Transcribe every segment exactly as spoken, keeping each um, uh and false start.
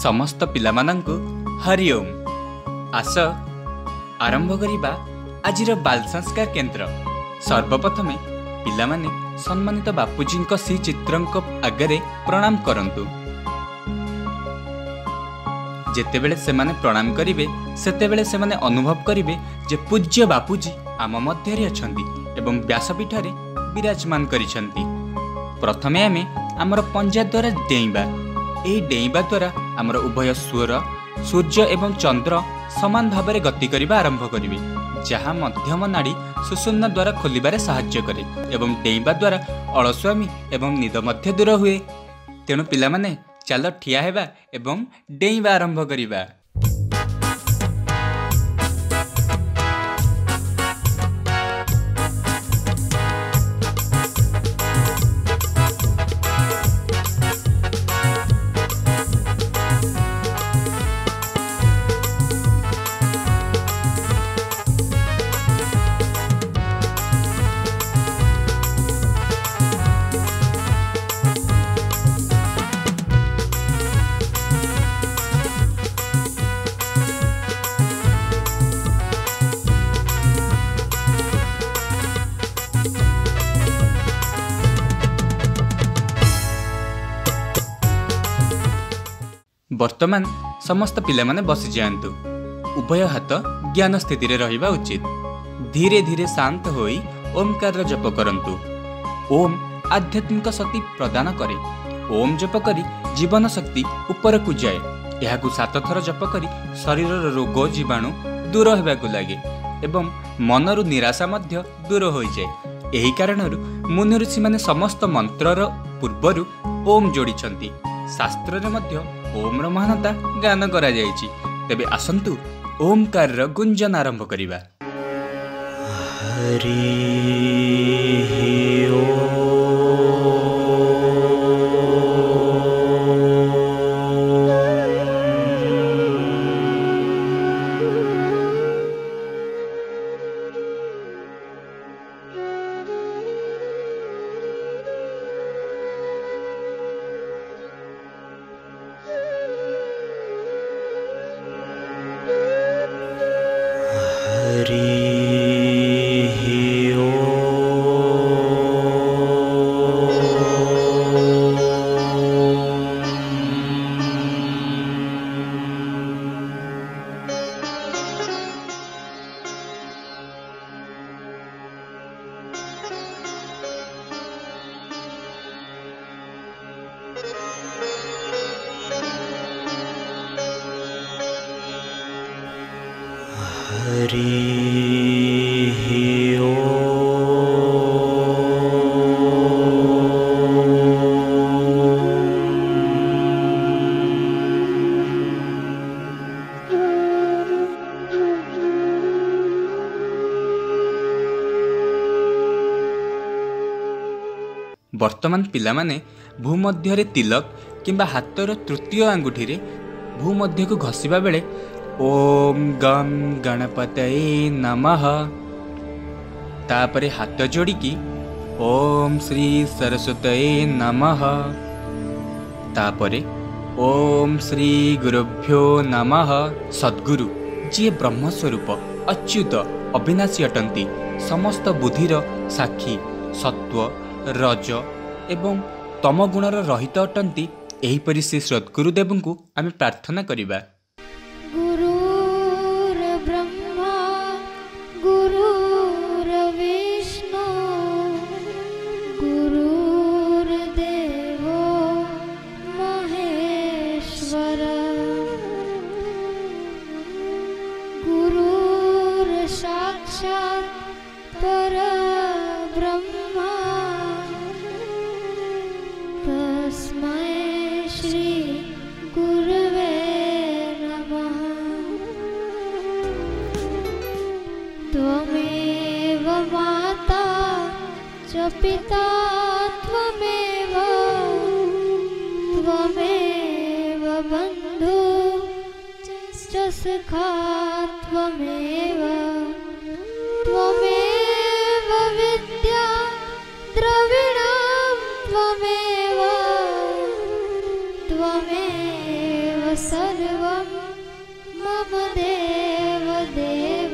समस्त पिलामानंकु हरि ओम। आस आरंभ करिबा आजिर बाल संस्कार केन्द्र। सर्वप्रथमे पिलामाने सम्मानित बापूजी श्री चित्रंक आगरे प्रणाम करंतु। जेतेबेले सेमाने प्रणाम करिवे सेतेबेले सेमाने अनुभव करिवे जे पूज्य बापूजी आम मध्यरे अछंती एवं व्यासपीठरे विराजमान करिसंती। प्रथमे आमे आमर पंजा द्वारा डेइबा। एही डेइबा द्वारा आमर उभय स्वर सूर्य एवं चंद्र समान भाव गति करने आरंभ करेंगे, जहाँ मध्यम नाड़ी सुषुम्ना द्वारा खोलिबारे साहाय्य करे एवं डेइबा द्वारा अलस्वामी एवं निद मध्य दूर हुए। तेणु पिलामाने चल ठिया हेबा एवं डेइबा आरंभ करिबा। वर्तमान समस्त पिलामाने बसी जातु। उभय हाथ ज्ञान स्थिति रे रहिबा उचित। धीरे धीरे शांत होई ओमकार जप करंतु। ओम आध्यात्मिक शक्ति प्रदान करे। ओम जप करी जीवन शक्ति ऊपर को जाए। यहाकू सात थर जप करी शरीर रोग जीवाणु दूर होबाकू लागे एवं मनरु निराशा मध्य दूर हो जाए। एही कारणरु मुनि ऋषि माने समस्त मंत्रर पूर्वरु ओम जोड़िछंती। शास्त्र रे मध्य ओम र महानता गान करा जायछि। तेबे आसंतु ओमकार र गुंजन आरंभ करिबा। हरि ओम। वर्तमान पिलामाने भूमध्य तिलक किंबा हाथर तृतीय आंगुठी रे भूमध्य को घसीबा बेले ओम गम गणपतये नमः तापरे हाथ जोड़िकी ओम श्री सरस्वतये नमः तापरे ओम श्री गुरुभ्यो नमः। सद्गुरु जी ब्रह्मस्वरूप अच्युत अविनाशी अटंती, समस्त बुद्धिर साक्षी, सत्व रज एवं तम गुणर रहित अटंती। एहीपरि श्री सद्गुरुदेव को आम प्रार्थना करिबा। गुरुर ब्रह्मा गुरुर विष्णु गुरुर देवो महेश्वर गुरुर साक्षात् परब्रह्म तस्मै श्री गुरुवे नमः। त्वमेव माता च पिता त्वमेव त्वमेव बन्धु च सखा त्वमेव त्वमेव विद्या द्रविणं त्वमेव त्वमेव सर्वं मम देव देव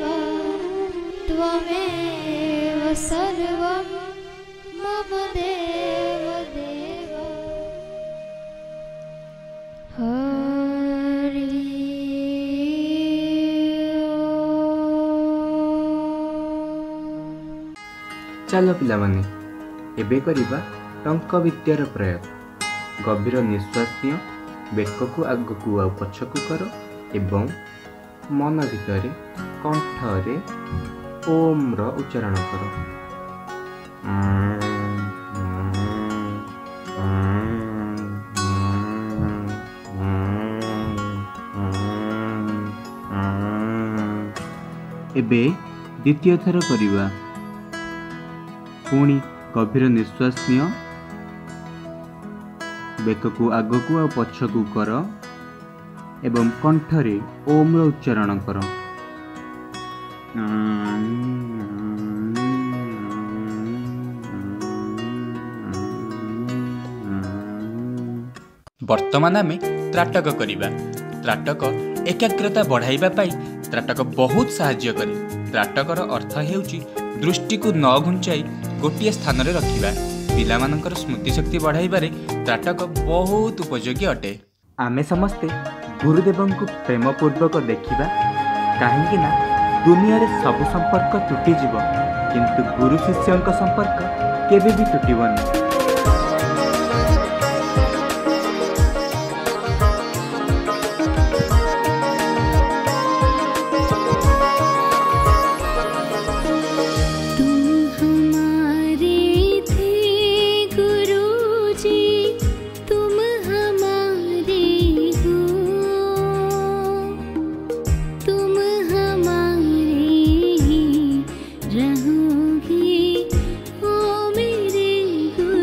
त्वमेव सर्वं मम देव देव। हरि ओम। चलो पिलामाने एबे करिबा टंक विद्यार प्रयोग। गभीर निश्वास नियो, बेक को आग को आ पछ को कर एवं मन भितर कंठरे ओम रो उच्चारण करो। एबे द्वितीय थर करिबा। पुणी गभीर निश्वास नियो, बेक को आग को आ पछ को कर एवं कंठरे ओम रो उच्चारण कर। वर्तमान आमे त्राटक करिबा। त्राटक एकाग्रता बढ़ाइबा पाई त्राटक बहुत साहाय्य करे। त्राटकर अर्थ हेउची दृष्टि को न घुंचाई गोटिए स्थान रे रखिबा। पिलामानकर स्मृति शक्ति बढ़ाइबारे त्राटक बहुत उपयोगी अटे। आमे समस्ते गुरुदेव को प्रेम पूर्वक देखिबा, काहेकि ना दुनिया रे सब संपर्क टूटी जीव, किंतु गुरु शिष्यंक संपर्क केबे भी टूटिबनी। रहोगे ओ मेरे गुरु।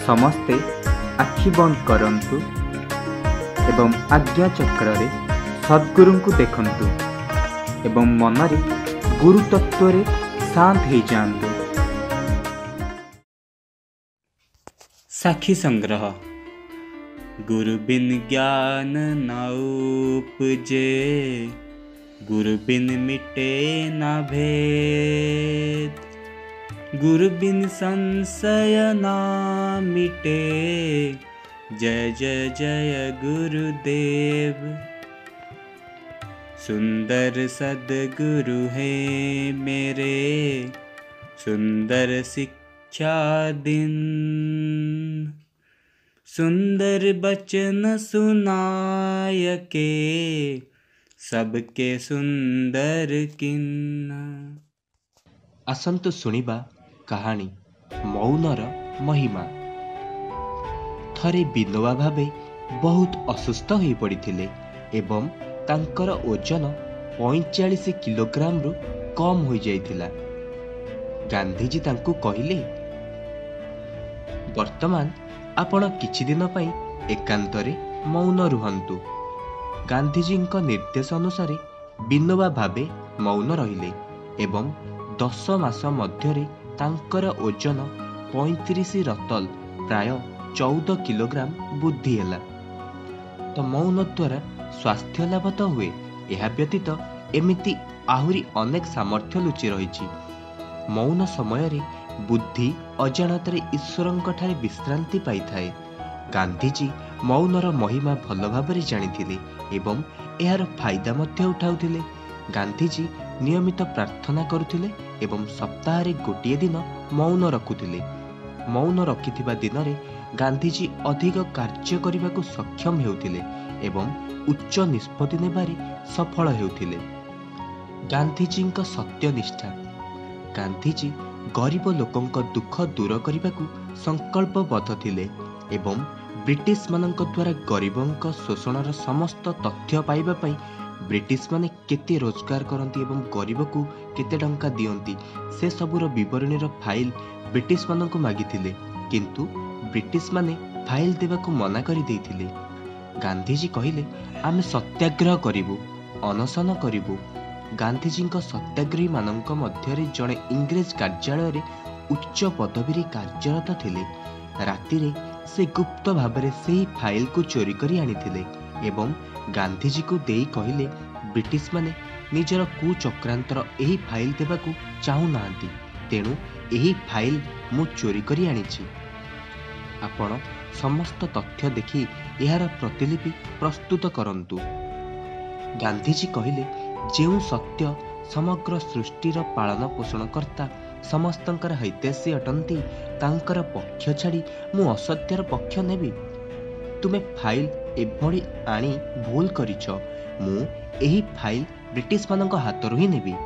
ସମସ୍ତେ ଆଖି ବନ୍ଦ କରନ୍ତୁ ଏବଂ ଆଜ୍ଞା ଚକ୍ରରେ ସଦ୍ଗୁରୁଙ୍କୁ ଦେଖନ୍ତୁ ଏବଂ ମନରେ ଗୁରୁ ତତ୍ତ୍ୱରେ ଶାନ୍ତ ହେଇଯାଆନ୍ତୁ। ସାକ୍ଷୀ ସଂଗ୍ରହ। गुरु बिन ज्ञान न उपजे, गुरु बिन मिटे न भेद, गुरु बिन संशय न मिटे, जय जय जय गुरुदेव। सुंदर सद्गुरु है मेरे, सुंदर शिक्षा दिन, सुंदर बचन सुनाय के, सबके सुंदर किन्ना। आसंतु शुणिबा कहानी मौनर महिमा। थरे विनोबा भावे बहुत असुस्थ हो पड़िथिले एवं तांकर ओजन पैंचाश किलोग्राम रु कम हो जाइथिला। गांधीजी तांकु कहिले, वर्तमान आपण किछि दिन पई एकांतरे मौन रुहंतु। गांधीजी निर्देश अनुसार विनोबा भावे मौन रहिले एवं दस मास मध्यरे तांकर ओजन पैंतीस रतल प्राय चौदह किलोग्राम वृद्धि हैला। तो मौन द्वारा स्वास्थ्य लाभ तो हुए, यह व्यतीत एमिति आहुरी अनेक सामर्थ्य लुचि रही। मौन समय रे बुद्धि अजाणତରେ ईश्वरଙ୍କ ଠାରେ विश्रांति पाई थाए। गांधीजी मौनर महिमा भल भाବରେ ଜାଣିଥିଲେ ଏବଂ ଏହାର फायदा ମଧ୍ୟ ଉଠାଉଥିଲେ। गांधीजी नियमित प्रार्थना करुथिले एवं सप्ताहरे गोटिए दिन मौन रखुथिले। मौन रखिथिबा दिनरे गांधीजी अधिक कार्य करबाकू सक्षम हेउथिले एवं उच्च निष्पत्ति नेबारे सफल हेउथिले। गांधीजीଙ୍କ सत्यनिष्ठा। गांधीजी गरीब लोकंक दुख दूर करबाकू संकल्पबद्ध थिले एवं ब्रिटिश मानक द्वारा गरीबंक शोषणर समस्त तथ्य पाइबा पई ब्रिटिश माने केते रोजगार करती एवं गरीब को केते टंका दियंती से सबुर विवरणीर फाइल ब्रिटिश मानक मागिथिले, किंतु ब्रिटिश माने फाइल देवाकू मना करि देइथिले। गांधीजी कहिले, आमे सत्याग्रह करिबु, अनशन करिबु। गांधीजीଙ୍କ सत्याग्रही मानक मध्यरे जड़े इंग्रेज कार्यालय रे उच्च पदवी कार्यरत थिले। रातिरे से गुप्त भावरे सेही फाइल को चोरी करी आनिथिले एवं गांधीजी को देई कहिले, ब्रिटिश माने निजर कुचक्रांतर एही फाइल देबाकू चाहू नांती, तेणु एही फाइल मु चोरी करी आनिछि। आपण समस्त तथ्य देखि एहार प्रतिलिपि प्रस्तुत करंतु। गांधीजी कहिले, जेउ सत्य समग्र सृष्टिर पालन पोषणकर्ता समस्तंकर हितैषी अटंती, तांकर पक्ष छाड़ी मु असत्यर पक्ष नेबी। तुमे फाइल एभली आनी भूल करिछ, मु एही फाइल ब्रिटिश मानक हातरू ही नेबी।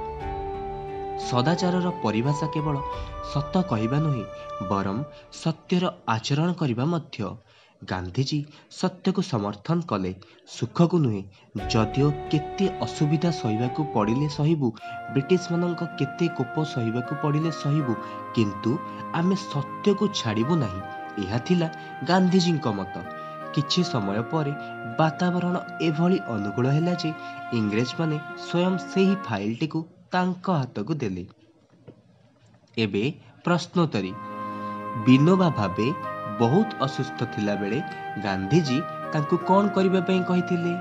सदाचारर परिभाषा केवल सत कहवा नुहे, बरम सत्यर आचरण करबा मध्य। गांधीजी सत्य को समर्थन कले, सुख को नुहे। जदिओ केते असुविधा सहिबाकू पड़िले सहिबू, ब्रिटिश मानक केते कोप सहिबाकू पड़िले सहिबू, किंतु आमे सत्य को छाड़िबू नाही। यह थिला गांधीजीଙ୍କ मत। किछि समय परे वातावरण एभली अनुकूल हैला जे इंग्रेज माने स्वयं सेही फाइलटी को तांको हातकू देले। एबे प्रश्नोत्तरी। विनोबा भावे बहुत असुस्थ थिला बेले गांधीजी तांको कौन करबा पई कहिथिले?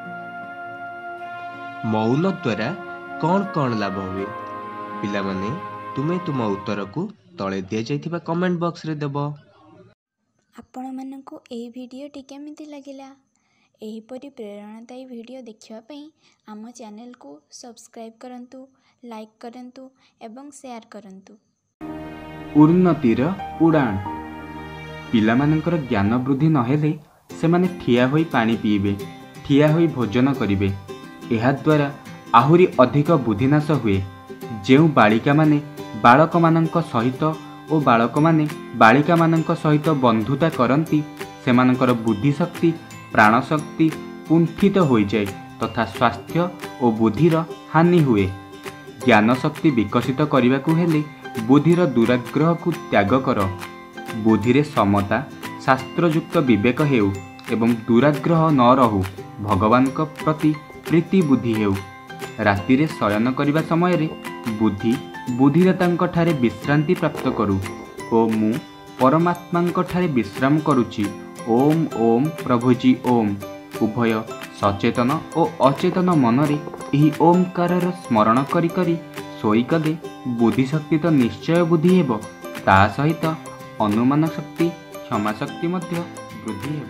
मौन द्वारा कौन कौन लाभ हुए? पिला माने तुमे तुम उत्तर को तले दिया जाइथिबा कमेंट बॉक्स रे देबो। आपण मानकु एही भिडियोटी केमिति लागिला? एहीपरि प्रेरणादायी भिडियो देखिवा पई आम चैनल को सब्सक्राइब करंतु, लाइक करंतु एवं शेयर करंतु। उन्नतिर उड़ान। पिलामानंकर ज्ञान वृद्धि नहेले सेमाने ठिया होई पानी पीबे, ठिया होई भोजन करिवे। एहा द्वारा आहुरी अधिक बुद्धिनाश हुए। जेउ बालिका माने बालक मानंक सहित और बालक माने बालिका मानंक सहित बंधुता करंती, सेमानंकर बुद्धि शक्ति प्राण शक्ति कुंठित हो जाए तथा स्वास्थ्य और बुद्धिर हानि हुए। ज्ञान शक्ति विकसित करने को हेले बुद्धिर दुराग्रह को त्याग कर। ବୁଦ୍ଧିରେ ସମତା, ଶାସ୍ତ୍ରଯୁକ୍ତ ବିବେକ ହେଉ ଏବଂ ଦୁରାଗ୍ରହ ନ ରହୁ, ଭଗବାନଙ୍କ ପ୍ରତି ପ୍ରୀତି ବୁଦ୍ଧି ହେଉ। ରାତିରେ ଶୟନ କରିବା ସମୟରେ ବୁଦ୍ଧି ବୁଦ୍ଧିଦାତାଙ୍କଠାରେ ବିଶ୍ରାନ୍ତି ପ୍ରାପ୍ତ କରୁ ଓ ମୁଁ ପରମାତ୍ମାଙ୍କଠାରେ ବିଶ୍ରାମ କରୁଛି। ଓମ୍ ଓମ୍ ପ୍ରଭୁଜୀ ଓମ୍। ଉଭୟ ସଚେତନ ଓ ଅଚେତନ ମନରେ ଏହି ଓମ୍କାରର ସ୍ମରଣ କରି କରି ଶୋଇକଲେ ବୁଦ୍ଧିଶକ୍ତି ତ ନିଶ୍ଚୟ ବୁଦ୍ଧି ହେବ, ତା ସହିତ ଅନୁମାନ ଶକ୍ତି, କ୍ଷମା ଶକ୍ତି ମଧ୍ୟ ବୃଦ୍ଧି ହେବ।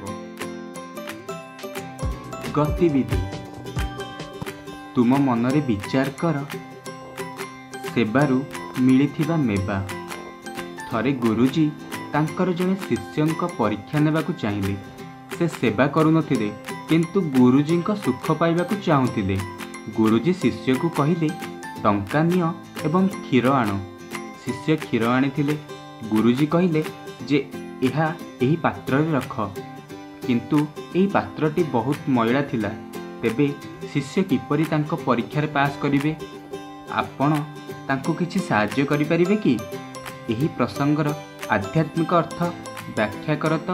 ଗତିବିଧି। ତୁମ ମନରେ ବିଚାର କର, ସେବାରୁ ମିଳିଥିବା ମେବା। ଥରେ ଗୁରୁଜୀ ତାଙ୍କର ଜଣେ ଶିଷ୍ୟଙ୍କ ପରୀକ୍ଷା ନେବାକୁ ଚାହିଁଲେ। ସେ ସେବା କରୁନଥିଲେ, କିନ୍ତୁ ଗୁରୁଜୀଙ୍କ ସୁଖ ପାଇବାକୁ ଚାହୁଁଥିଲେ। ଗୁରୁଜୀ ଶିଷ୍ୟକୁ କହିଲେ, ଟଙ୍କା ନିଅ ଏବଂ କ୍ଷୀର ଆଣ। ଶିଷ୍ୟ କ୍ଷୀର ଆଣିଥିଲେ। ଗୁରୁଜୀ କହିଲେ ଯେ ଏହା ଏହି ପାତ୍ରରେ ରଖ, କିନ୍ତୁ ଏହି ପାତ୍ରଟି ବହୁତ ମଇଳା ଥିଲା। ତେବେ ଶିଷ୍ୟ କିପରି ତାଙ୍କ ପରୀକ୍ଷାରେ ପାସ୍ କରିବେ? ଆପଣ ତାଙ୍କୁ କିଛି ସାହାଯ୍ୟ କରିପାରିବେ କି? ଏହି ପ୍ରସଙ୍ଗର ଆଧ୍ୟାତ୍ମିକ ଅର୍ଥ ବ୍ୟାଖ୍ୟା କର ତ।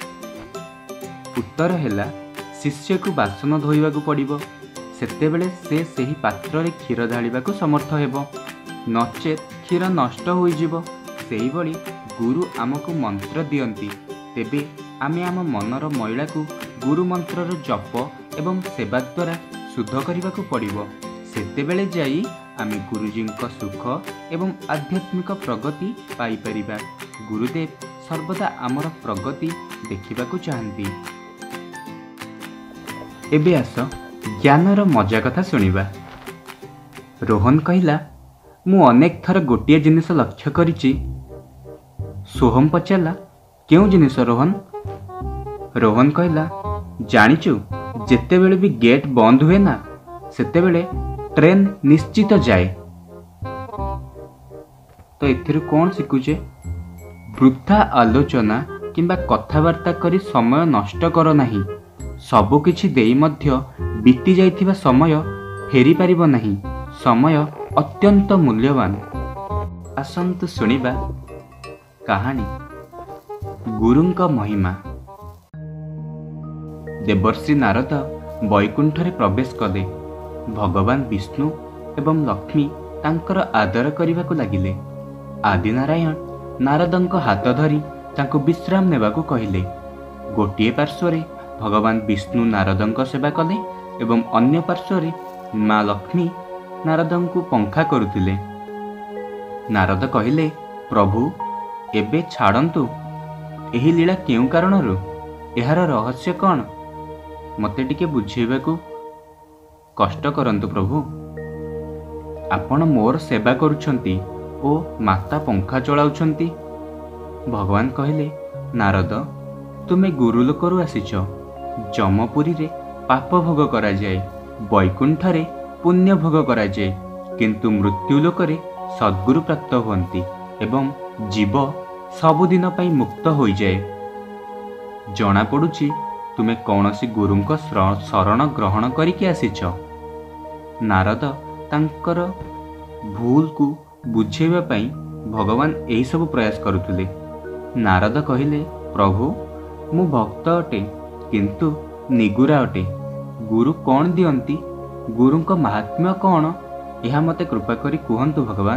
ଉତ୍ତର ହେଲା, ଶିଷ୍ୟକୁ ବାସନ ଧୋଇବାକୁ ପଡ଼ିବ। ସେତେବେଳେ ସେ ସେହି ପାତ୍ରରେ କ୍ଷୀର ଢାଳିବାକୁ ସମର୍ଥ ହେବ, ନଚେତ୍ କ୍ଷୀର ନଷ୍ଟ ହୋଇଯିବ। ସେହିଭଳି ଗୁରୁ ଆମକୁ ମନ୍ତ୍ର ଦିଅନ୍ତି, ତେବେ ଆମେ ଆମ ମନର ମଇଳାକୁ ଗୁରୁ ମନ୍ତ୍ରର ଜପ ଏବଂ ସେବା ଦ୍ୱାରା ଶୁଦ୍ଧ କରିବାକୁ ପଡ଼ିବ। ସେତେବେଳେ ଯାଇ ଆମେ ଗୁରୁଜୀଙ୍କ ସୁଖ ଏବଂ ଆଧ୍ୟାତ୍ମିକ ପ୍ରଗତି ପାଇପାରିବା। ଗୁରୁଦେବ ସର୍ବଦା ଆମର ପ୍ରଗତି ଦେଖିବାକୁ ଚାହାନ୍ତି। ଏବେ ଆସ ଜ୍ଞାନର ମଜା କଥା ଶୁଣିବା। ରୋହନ କହିଲା, ମୁଁ ଅନେକ ଥର ଗୋଟିଏ ଜିନିଷ ଲକ୍ଷ୍ୟ କରିଛି। ସୋହମ ପଚାରିଲା, କେଉଁ ଜିନିଷ ରୋହନ? ରୋହନ କହିଲା, ଜାଣିଛୁ, ଯେତେବେଳେ ବି ଗେଟ୍ ବନ୍ଦ ହୁଏ ନା, ସେତେବେଳେ ଟ୍ରେନ୍ ନିଶ୍ଚିତ ଯାଏ। ତ ଏଥିରୁ କ'ଣ ଶିଖୁଛେ? ବୃଥା ଆଲୋଚନା କିମ୍ବା କଥାବାର୍ତ୍ତା କରି ସମୟ ନଷ୍ଟ କର ନାହିଁ। ସବୁକିଛି ଦେଇ ମଧ୍ୟ ବିତି ଯାଇଥିବା ସମୟ ଫେରିପାରିବ ନାହିଁ। ସମୟ ଅତ୍ୟନ୍ତ ମୂଲ୍ୟବାନ। ଆସନ୍ତୁ ଶୁଣିବା କାହାଣୀ ଗୁରୁଙ୍କ ମହିମା। ଦେବର୍ଷି ନାରଦ ବୈକୁଣ୍ଠରେ ପ୍ରବେଶ କଲେ। ଭଗବାନ ବିଷ୍ଣୁ ଏବଂ ଲକ୍ଷ୍ମୀ ତାଙ୍କର ଆଦର କରିବାକୁ ଲାଗିଲେ। ଆଦିନାରାୟଣ ନାରଦଙ୍କ ହାତ ଧରି ତାଙ୍କୁ ବିଶ୍ରାମ ନେବାକୁ କହିଲେ। ଗୋଟିଏ ପାର୍ଶ୍ୱରେ ଭଗବାନ ବିଷ୍ଣୁ ନାରଦଙ୍କ ସେବା କଲେ ଏବଂ ଅନ୍ୟ ପାର୍ଶ୍ୱରେ ମା ଲକ୍ଷ୍ମୀ ନାରଦଙ୍କୁ ପଙ୍ଖା କରୁଥିଲେ। ନାରଦ କହିଲେ, ପ୍ରଭୁ, ଏବେ ଛାଡ଼ନ୍ତୁ। ଏହି ଲୀଳା କେଉଁ କାରଣରୁ? ଏହାର ରହସ୍ୟ କ'ଣ? ମୋତେ ଟିକେ ବୁଝେଇବାକୁ କଷ୍ଟ କରନ୍ତୁ ପ୍ରଭୁ। ଆପଣ ମୋର ସେବା କରୁଛନ୍ତି ଓ ମାତା ପଙ୍ଖା ଚଳାଉଛନ୍ତି। ଭଗବାନ କହିଲେ, ନାରଦ, ତୁମେ ଗୁରୁଲୋକରୁ ଆସିଛ। ଯମପୁରୀରେ ପାପ ଭୋଗ କରାଯାଏ, ବୈକୁଣ୍ଠରେ ପୁଣ୍ୟ ଭୋଗ କରାଯାଏ, କିନ୍ତୁ ମୃତ୍ୟୁ ଲୋକରେ ସଦ୍ଗୁରୁ ପ୍ରାପ୍ତ ହୁଅନ୍ତି ଏବଂ ଜୀବ ସବୁଦିନ ପାଇଁ ମୁକ୍ତ ହୋଇଯାଏ। ଜଣାପଡ଼ୁଛି ତୁମେ କୌଣସି ଗୁରୁଙ୍କ ଶରଣ ଗ୍ରହଣ କରିକି ଆସିଛ। ନାରଦ ତାଙ୍କର ଭୁଲକୁ ବୁଝେଇବା ପାଇଁ ଭଗବାନ ଏହିସବୁ ପ୍ରୟାସ କରୁଥିଲେ। ନାରଦ କହିଲେ, ପ୍ରଭୁ, ମୁଁ ଭକ୍ତ ଅଟେ, କିନ୍ତୁ ନିଗୁରା ଅଟେ। ଗୁରୁ କ'ଣ ଦିଅନ୍ତି? ଗୁରୁଙ୍କ ମାହାତ୍ମ୍ୟ କ'ଣ? ଏହା ମୋତେ କୃପା କରି କୁହନ୍ତୁ ଭଗବାନ।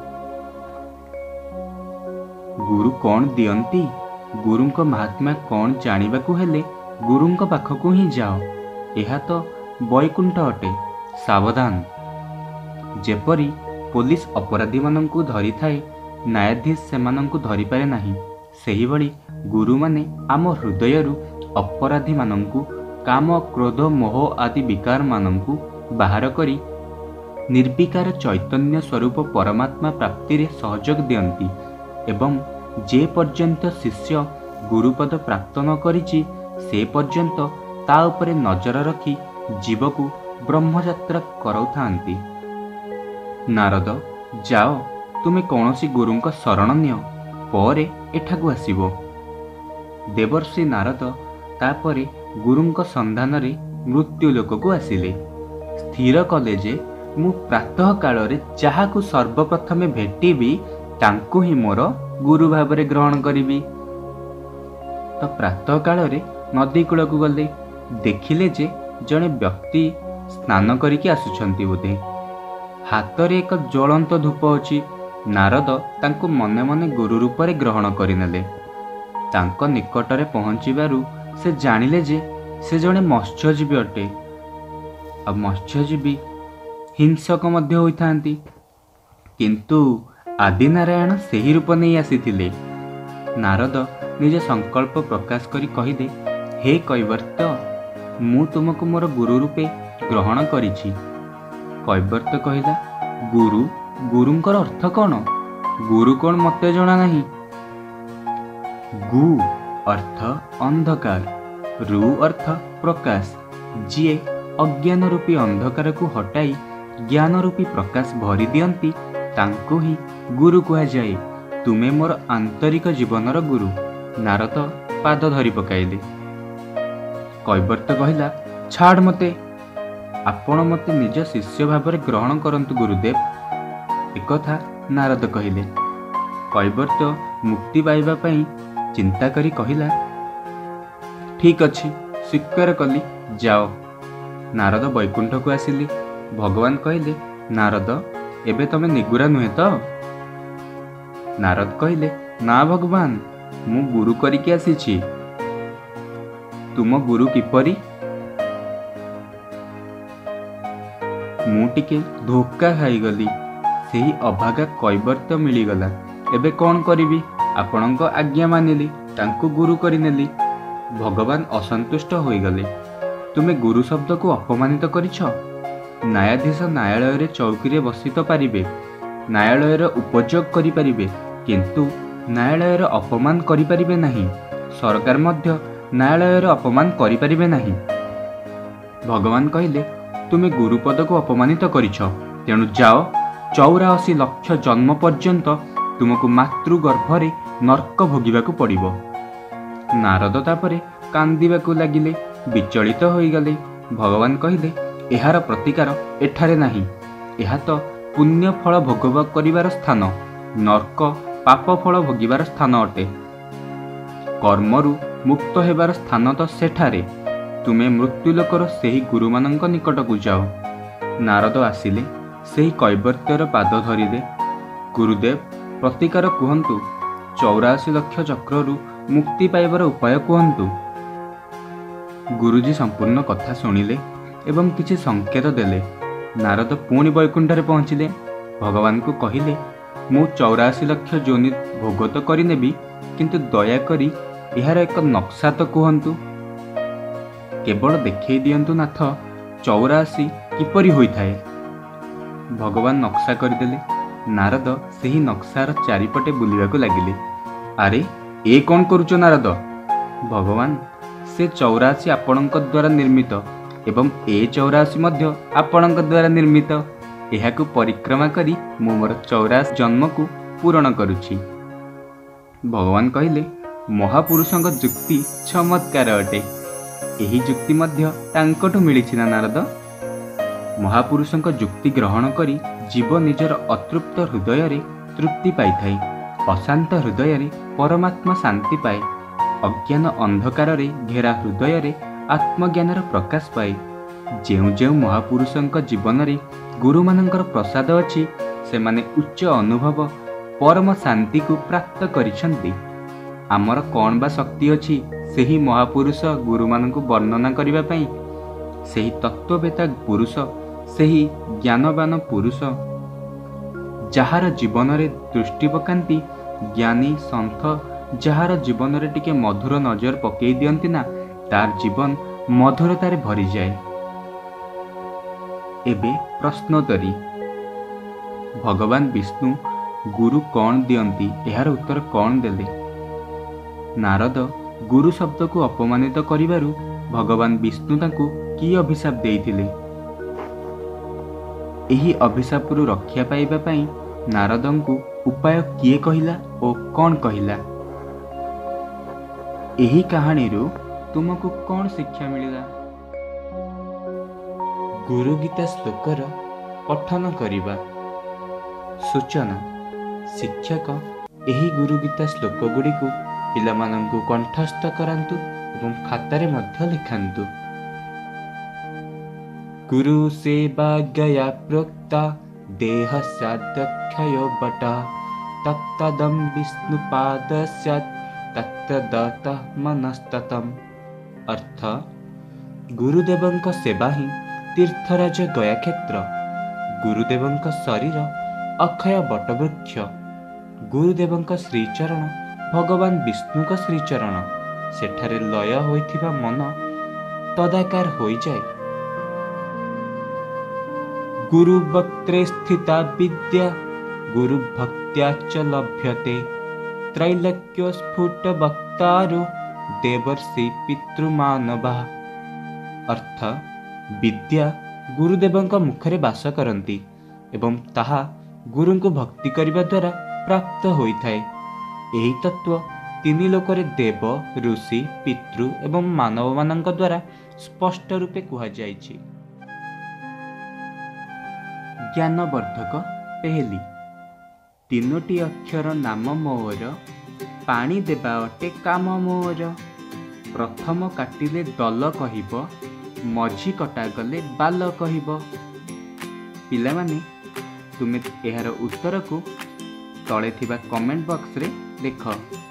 ଗୁରୁ କ'ଣ ଦିଅନ୍ତି? ଗୁରୁଙ୍କ ମାହାତ୍ମ୍ୟ କ'ଣ ଜାଣିବାକୁ ହେଲେ ଗୁରୁଙ୍କ ପାଖକୁ ହିଁ ଯାଅ। ଏହା ତ ବୈକୁଣ୍ଠ ଅଟେ। ସାବଧାନ। ଯେପରି ପୋଲିସ ଅପରାଧୀମାନଙ୍କୁ ଧରିଥାଏ, ନ୍ୟାୟାଧୀଶ ସେମାନଙ୍କୁ ଧରିପାରେ ନାହିଁ, ସେହିଭଳି ଗୁରୁମାନେ ଆମ ହୃଦୟରୁ ଅପରାଧୀମାନଙ୍କୁ, କାମ, କ୍ରୋଧ, ମୋହ ଆଦି ବିକାରମାନଙ୍କୁ ବାହାର କରି ନିର୍ବିକାର ଚୈତନ୍ୟ ସ୍ୱରୂପ ପରମାତ୍ମା ପ୍ରାପ୍ତିରେ ସହଯୋଗ ଦିଅନ୍ତି ଏବଂ ଯେ ପର୍ଯ୍ୟନ୍ତ ଶିଷ୍ୟ ଗୁରୁପଦ ପ୍ରାପ୍ତ ନ କରିଛି, ସେ ପର୍ଯ୍ୟନ୍ତ ତା ଉପରେ ନଜର ରଖି ଜୀବକୁ ବ୍ରହ୍ମଯାତ୍ରା କରାଉଥାନ୍ତି। ନାରଦ, ଯାଅ, ତୁମେ କୌଣସି ଗୁରୁଙ୍କ ଶରଣ ନିଅ, ପରେ ଏଠାକୁ ଆସିବ। ଦେବର୍ଷି ନାରଦ ତାପରେ ଗୁରୁଙ୍କ ସନ୍ଧାନରେ ମୃତ୍ୟୁ ଲୋକକୁ ଆସିଲେ। ସ୍ଥିର କଲେ ଯେ ମୁଁ ପ୍ରାତଃ କାଳରେ ଯାହାକୁ ସର୍ବପ୍ରଥମେ ଭେଟିବି ତାଙ୍କୁ ହିଁ ମୋର ଗୁରୁ ଭାବରେ ଗ୍ରହଣ କରିବି। ତ ପ୍ରାତଃ କାଳରେ ନଦୀ କୂଳକୁ ଗଲେ, ଦେଖିଲେ ଯେ ଜଣେ ବ୍ୟକ୍ତି ସ୍ନାନ କରିକି ଆସୁଛନ୍ତି ବୋଧେ। ହାତରେ ଏକ ଜ୍ୱଳନ୍ତ ଧୂପ ଅଛି। ନାରଦ ତାଙ୍କୁ ମନେ ମନେ ଗୁରୁ ରୂପରେ ଗ୍ରହଣ କରିନେଲେ। ତାଙ୍କ ନିକଟରେ ପହଞ୍ଚିବାରୁ ସେ ଜାଣିଲେ ଯେ ସେ ଜଣେ ମତ୍ସ୍ୟଜୀବୀ ଅଟେ। ଆଉ ମତ୍ସ୍ୟଜୀବୀ ହିଂସକ ମଧ୍ୟ ହୋଇଥାନ୍ତି। କିନ୍ତୁ ଆଦିନାରାୟଣ ସେହି ରୂପ ନେଇ ଆସିଥିଲେ। ନାରଦ ନିଜ ସଂକଳ୍ପ ପ୍ରକାଶ କରି କହିଲେ, ହେ କୈବର୍ତ୍ୟ, ମୁଁ ତୁମକୁ ମୋର ଗୁରୁ ରୂପେ ଗ୍ରହଣ କରିଛି। କୈବର୍ତ୍ୟ କହିଲା, ଗୁରୁ ଗୁରୁଙ୍କର ଅର୍ଥ କ'ଣ? ଗୁରୁ କ'ଣ ମୋତେ ଜଣା ନାହିଁ। ଗୁ ଅର୍ଥ ଅନ୍ଧକାର, ରୁ ଅର୍ଥ ପ୍ରକାଶ। ଯିଏ ଅଜ୍ଞାନ ରୂପୀ ଅନ୍ଧକାରକୁ ହଟାଇ ଜ୍ଞାନ ରୂପୀ ପ୍ରକାଶ ଭରି ଦିଅନ୍ତି ତାଙ୍କୁ ହିଁ ଗୁରୁ କୁହାଯାଏ। ତୁମେ ମୋର ଆନ୍ତରିକ ଜୀବନର ଗୁରୁ। ନାରଦ ପାଦ ଧରି ପକାଇଲେ। କୈବର୍ତ୍ୟ କହିଲା, ଛାଡ଼ ମୋତେ, ଆପଣ ମୋତେ ନିଜ ଶିଷ୍ୟ ଭାବରେ ଗ୍ରହଣ କରନ୍ତୁ ଗୁରୁଦେବ। ଏକଥା ନାରଦ କହିଲେ। କୈବର୍ତ୍ୟ ମୁକ୍ତି ପାଇବା ପାଇଁ ଚିନ୍ତା କରି କହିଲା, ଠିକ୍ ଅଛି, ସ୍ୱୀକାର କଲି, ଯାଅ। ନାରଦ ବୈକୁଣ୍ଠକୁ ଆସିଲେ। ଭଗବାନ କହିଲେ, ନାରଦ, ଏବେ ତମେ ନିଗୁରା ନୁହେଁ ତ? ନାରଦ କହିଲେ, ନା ଭଗବାନ, ମୁଁ ଗୁରୁ କରିକି ଆସିଛି। ତୁମ ଗୁରୁ କିପରି? ମୁଁ ଟିକେ ଧୋକା ଖାଇଗଲି। ସେହି ଅଭାଗା କୈବର୍ତ୍ୟ ମିଳିଗଲା। ଏବେ କ'ଣ କରିବି? ଆପଣଙ୍କ ଆଜ୍ଞା ମାନିଲି, ତାଙ୍କୁ ଗୁରୁ କରିନେଲି। ଭଗବାନ ଅସନ୍ତୁଷ୍ଟ ହୋଇଗଲେ। ତୁମେ ଗୁରୁ ଶବ୍ଦକୁ ଅପମାନିତ କରିଛ। ନ୍ୟାୟାଧୀଶ ନ୍ୟାୟାଳୟରେ ଚୌକିରେ ବସି ତ ପାରିବେ, ନ୍ୟାୟାଳୟର ଉପଯୋଗ କରିପାରିବେ, କିନ୍ତୁ ନ୍ୟାୟାଳୟର ଅପମାନ କରିପାରିବେ ନାହିଁ। ସରକାର ମଧ୍ୟ ନ୍ୟାୟାଳୟର ଅପମାନ କରିପାରିବେ ନାହିଁ। ଭଗବାନ କହିଲେ, ତୁମେ ଗୁରୁପଦକୁ ଅପମାନିତ କରିଛ, ତେଣୁ ଯାଅ, ଚଉରାଅଶୀ ଲକ୍ଷ ଜନ୍ମ ପର୍ଯ୍ୟନ୍ତ ତୁମକୁ ମାତୃଗର୍ଭରେ ନର୍କ ଭୋଗିବାକୁ ପଡ଼ିବ। ନାରଦ ତାପରେ କାନ୍ଦିବାକୁ ଲାଗିଲେ, ବିଚଳିତ ହୋଇଗଲେ। ଭଗବାନ କହିଲେ, ଏହାର ପ୍ରତିକାର ଏଠାରେ ନାହିଁ। ଏହା ତ ପୁଣ୍ୟ ଫଳ ଭୋଗ କରିବାର ସ୍ଥାନ, ନର୍କ ପାପ ଫଳ ଭୋଗିବାର ସ୍ଥାନ ଅଟେ। କର୍ମରୁ ମୁକ୍ତ ହେବାର ସ୍ଥାନ ତ ସେଠାରେ। ତୁମେ ମୃତ୍ୟୁଲୋକର ସେହି ଗୁରୁମାନଙ୍କ ନିକଟକୁ ଯାଅ। ନାରଦ ଆସିଲେ, ସେହି କୈବର୍ତ୍ୟର ପାଦ ଧରିଲେ। ଗୁରୁଦେବ, ପ୍ରତିକାର କୁହନ୍ତୁ। ଚଉରାଅଶୀ ଲକ୍ଷ ଚକ୍ରରୁ ମୁକ୍ତି ପାଇବାର ଉପାୟ କୁହନ୍ତୁ। ଗୁରୁଜୀ ସମ୍ପୂର୍ଣ୍ଣ କଥା ଶୁଣିଲେ ଏବଂ କିଛି ସଂକେତ ଦେଲେ। ନାରଦ ପୁଣି ବୈକୁଣ୍ଠରେ ପହଞ୍ଚିଲେ। ଭଗବାନଙ୍କୁ କହିଲେ, ମୁଁ ଚଉରାଅଶୀ ଲକ୍ଷ ଯୋନି ଭୋଗ ତ କରିନେବି, କିନ୍ତୁ ଦୟାକରି ଏହାର ଏକ ନକ୍ସା ତ କୁହନ୍ତୁ। କେବଳ ଦେଖେଇ ଦିଅନ୍ତୁ ନାଥ, ଚଉରାଅଶୀ କିପରି ହୋଇଥାଏ। ଭଗବାନ ନକ୍ସା କରିଦେଲେ। ନାରଦ ସେହି ନକ୍ସାର ଚାରିପଟେ ବୁଲିବାକୁ ଲାଗିଲେ। ଆରେ, ଏ କ'ଣ କରୁଛ ନାରଦ? ଭଗବାନ, ସେ ଚଉରାଅଶୀ ଆପଣଙ୍କ ଦ୍ୱାରା ନିର୍ମିତ ଏବଂ ଏ ଚଉରାଅଶୀ ମଧ୍ୟ ଆପଣଙ୍କ ଦ୍ୱାରା ନିର୍ମିତ। ଏହାକୁ ପରିକ୍ରମା କରି ମୁଁ ମୋର ଚଉରାଅଶୀ ଜନ୍ମକୁ ପୂରଣ କରୁଛି। ଭଗବାନ କହିଲେ, ମହାପୁରୁଷଙ୍କ ଯୁକ୍ତି ଚମତ୍କାର ଅଟେ। ଏହି ଯୁକ୍ତି ମଧ୍ୟ ତାଙ୍କଠୁ ମିଳିଛି ନା ନାରଦ? ମହାପୁରୁଷଙ୍କ ଯୁକ୍ତି ଗ୍ରହଣ କରି ଜୀବ ନିଜର ଅତୃପ୍ତ ହୃଦୟରେ ତୃପ୍ତି ପାଇଥାଏ। ଅଶାନ୍ତ ହୃଦୟରେ ପରମାତ୍ମା ଶାନ୍ତି ପାଏ। ଅଜ୍ଞାନ ଅନ୍ଧକାରରେ ଘେରା ହୃଦୟରେ ଆତ୍ମଜ୍ଞାନର ପ୍ରକାଶ ପାଏ। ଯେଉଁ ଯେଉଁ ମହାପୁରୁଷଙ୍କ ଜୀବନରେ ଗୁରୁମାନଙ୍କର ପ୍ରସାଦ ଅଛି, ସେମାନେ ଉଚ୍ଚ ଅନୁଭବ, ପରମ ଶାନ୍ତିକୁ ପ୍ରାପ୍ତ କରିଛନ୍ତି। ଆମର କ'ଣ ବା ଶକ୍ତି ଅଛି ସେହି ମହାପୁରୁଷ ଗୁରୁମାନଙ୍କୁ ବର୍ଣ୍ଣନା କରିବା ପାଇଁ? ସେହି ତତ୍ତ୍ୱବେତା ପୁରୁଷ, ସେହି ଜ୍ଞାନବାନ ପୁରୁଷ, ଯାହାର ଜୀବନରେ ଦୃଷ୍ଟି ପକାନ୍ତି, ଜ୍ଞାନୀ ସନ୍ଥ ଯାହାର ଜୀବନରେ ଟିକେ ମଧୁର ନଜର ପକାଇ ଦିଅନ୍ତି ନା, ତାର ଜୀବନ ମଧୁରତାରେ ଭରିଯାଏ। ଏବେ ପ୍ରଶ୍ନୋତ୍ତରୀ। ଭଗବାନ ବିଷ୍ଣୁ ଗୁରୁ କ'ଣ ଦିଅନ୍ତି, ଏହାର ଉତ୍ତର କ'ଣ ଦେଲେ? ନାରଦ ଗୁରୁ ଶବ୍ଦକୁ ଅପମାନିତ କରିବାରୁ ଭଗବାନ ବିଷ୍ଣୁ ତାଙ୍କୁ କି ଅଭିଶାପ ଦେଇଥିଲେ? ଏହି ଅଭିଶାପରୁ ରକ୍ଷା ପାଇବା ପାଇଁ ନାରଦଙ୍କୁ ଉପାୟ କିଏ କହିଲା ଓ କ'ଣ କହିଲା? ଏହି କାହାଣୀରୁ ତୁମକୁ କ'ଣ ଶିକ୍ଷା ମିଳିଲା? ଗୁରୁ ଗୀତା ଶ୍ଲୋକର ପଠନ କରିବା। ସୂଚନା: ଶିକ୍ଷକ ଏହି ଗୁରୁ ଗୀତା ଶ୍ଲୋକ ଗୁଡ଼ିକୁ ପିଲାମାନଙ୍କୁ କଣ୍ଠସ୍ଥ କରାନ୍ତୁ ଏବଂ ଖାତାରେ ମଧ୍ୟ ଲେଖାନ୍ତୁ। ଗୁରୁ ସେବା ଗୟା ପ୍ରୋକ୍ତା ଦେହ ସ୍ୟାଦକ୍ଷୟ ବଟ ତତ୍ତଦଂ ବିଷ୍ଣୁପାଦ ସ୍ୟାତ୍ ତତ୍ରଦତ ମନସ୍ତତମ୍। ଅର୍ଥ, ଗୁରୁଦେବଙ୍କ ସେବା ହିଁ ତୀର୍ଥରାଜ ଗୟାକ୍ଷେତ୍ର। ଗୁରୁଦେବଙ୍କ ଶରୀର ଅକ୍ଷୟ ବଟବୃକ୍ଷ। ଗୁରୁଦେବଙ୍କ ଶ୍ରୀଚରଣ ଭଗବାନ ବିଷ୍ଣୁଙ୍କ ଶ୍ରୀଚରଣ। ସେଠାରେ ଲୟ ହୋଇଥିବା ମନ ତଦାକାର ହୋଇଯାଏ। ଗୁରୁ ବକ୍ତ୍ରେ ସ୍ଥିତା ବିଦ୍ୟା ଗୁରୁ ଭକ୍ତ୍ୟା ଚ ଲଭ୍ୟତେ ତ୍ରୈଲୋକ୍ୟ ସ୍ଫୁଟ ବକ୍ତାରୁ ଦେବର୍ଷି ପିତୃମାନବା। ଅର୍ଥ, ବିଦ୍ୟା ଗୁରୁଦେବଙ୍କ ମୁଖରେ ବାସ କରନ୍ତି ଏବଂ ତାହା ଗୁରୁଙ୍କୁ ଭକ୍ତି କରିବା ଦ୍ୱାରା ପ୍ରାପ୍ତ ହୋଇଥାଏ। ଏହି ତତ୍ତ୍ୱ ତିନି ଲୋକରେ ଦେବ, ଋଷି, ପିତୃ ଏବଂ ମାନବମାନଙ୍କ ଦ୍ୱାରା ସ୍ପଷ୍ଟ ରୂପେ କୁହାଯାଇଛି। ଜ୍ଞାନବର୍ଦ୍ଧକ ପେହେଲି। ତିନୋଟି ଅକ୍ଷର ନାମ ମୋର, ପାଣି ଦେବା ଅଟେ କାମ ମୋର। ପ୍ରଥମ କାଟିଲେ ଦଲ କହିବ, ମଝି କଟାଗଲେ ବାଲ କହିବ। ପିଲାମାନେ, ତୁମେ ଏହାର ଉତ୍ତରକୁ ତଳେ ଥିବା କମେଣ୍ଟ ବକ୍ସରେ ଲେଖ।